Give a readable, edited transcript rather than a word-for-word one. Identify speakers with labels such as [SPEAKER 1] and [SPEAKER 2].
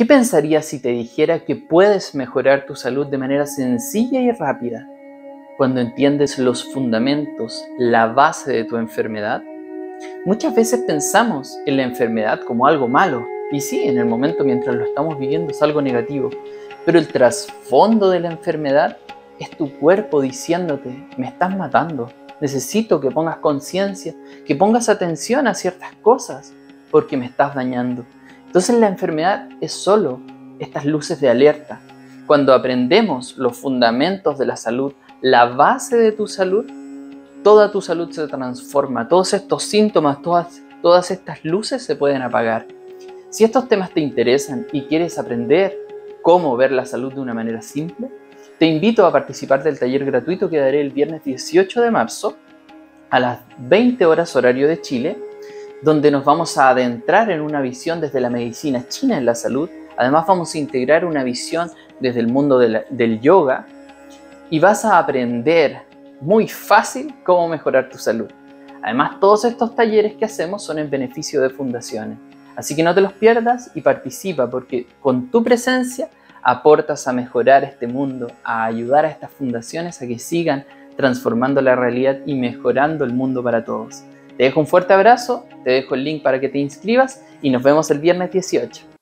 [SPEAKER 1] ¿Qué pensarías si te dijera que puedes mejorar tu salud de manera sencilla y rápida cuando entiendes los fundamentos, la base de tu enfermedad? Muchas veces pensamos en la enfermedad como algo malo, y sí, en el momento mientras lo estamos viviendo es algo negativo, pero el trasfondo de la enfermedad es tu cuerpo diciéndote: me estás matando, necesito que pongas conciencia, que pongas atención a ciertas cosas, porque me estás dañando. Entonces la enfermedad es solo estas luces de alerta. Cuando aprendemos los fundamentos de la salud, la base de tu salud, toda tu salud se transforma. Todos estos síntomas, todas estas luces se pueden apagar. Si estos temas te interesan y quieres aprender cómo ver la salud de una manera simple, te invito a participar del taller gratuito que daré el viernes 18 de marzo a las 20 horas horario de Chile, donde nos vamos a adentrar en una visión desde la medicina china en la salud. Además vamos a integrar una visión desde el mundo del yoga y vas a aprender muy fácil cómo mejorar tu salud. Además, todos estos talleres que hacemos son en beneficio de fundaciones. Así que no te los pierdas y participa, porque con tu presencia aportas a mejorar este mundo, a ayudar a estas fundaciones a que sigan transformando la realidad y mejorando el mundo para todos. Te dejo un fuerte abrazo, te dejo el link para que te inscribas y nos vemos el viernes 18.